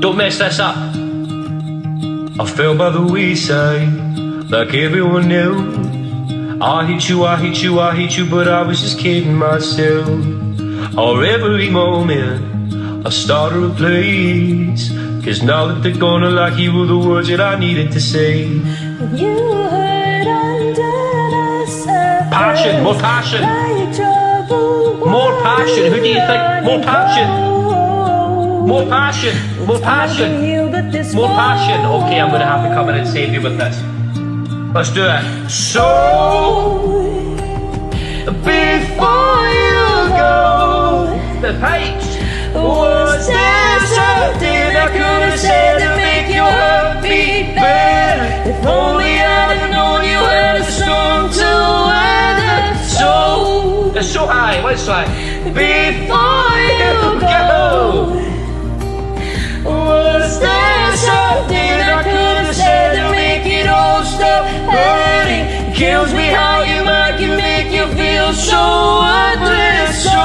Don't mess this up. I fell by the wayside, like everyone else. I hate you, I hate you, I hate you, but I was just kidding myself. Or every moment I started a place, 'cause now that they're gone, like you were the words that I needed to say. You hurt under the surface. Passion, more passion. Like trouble. More passion, who do you think? More passion. More passion, more passion. More passion. Okay, I'm gonna have to come in and save you with this. Let's do it. So, before you go, the pipes. Was there something I could have said to make your heart beat better? If only I'd have known you had a storm to weather. So, it's so high, let's try. Before you go, was there something I could have said to make it all stop hurting? It kills me how your mind can make you feel so worthless. So,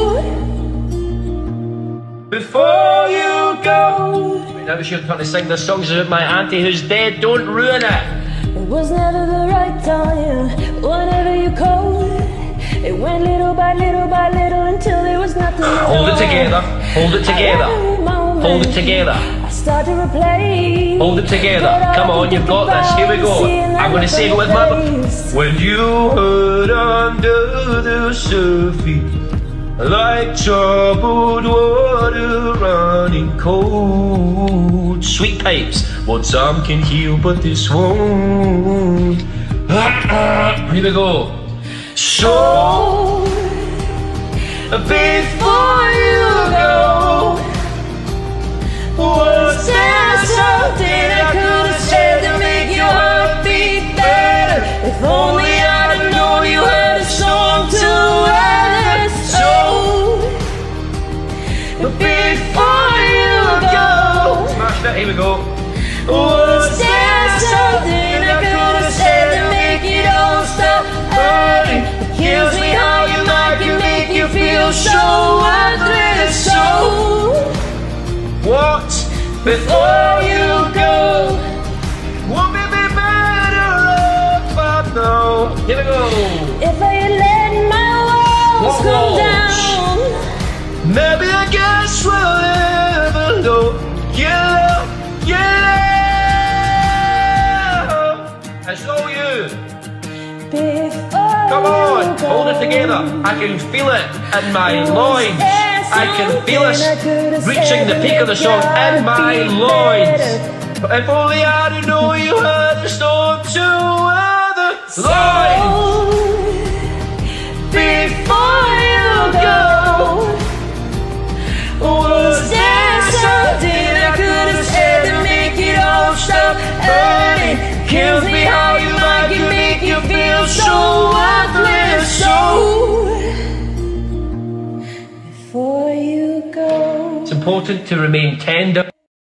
before you go. Now it's your turn to sing the songs about my auntie who's dead. Don't ruin it. It was never the right time, whenever you called. It went little by little until there was nothing left. Hold it together. Hold it together. Hold it together. I start to replay. Hold it together. Come on, you've got this. Here we go. I'm going to save it with my... When you hurt under the surface, like troubled water running cold. Sweet pipes, what some can heal but this won't. Here we go. So, before you go, was there something I could have said to make your heart beat better? If only I'd have known you had a storm to weather. So, before you go, smash that, here we go. Was there something I could have said to make it all stop hurting? It kills me how your mind can make you feel so worthless. So, what? Before you go, won't it be better if I know? Here we go. If I had let my walls come down, maybe I guess we'll never know. Yeah, yeah. It's all you. before Come on, you go, hold it together. I can feel it in my loins. I can feel us reaching the peak of the song in my loins. If only I'd have known you had a storm to weather. Loins. Before you go, was there something I could have said to make it all stop hurting? Kills me how your mind can make you feel so worthless. So, before you go. it's important to remain tender.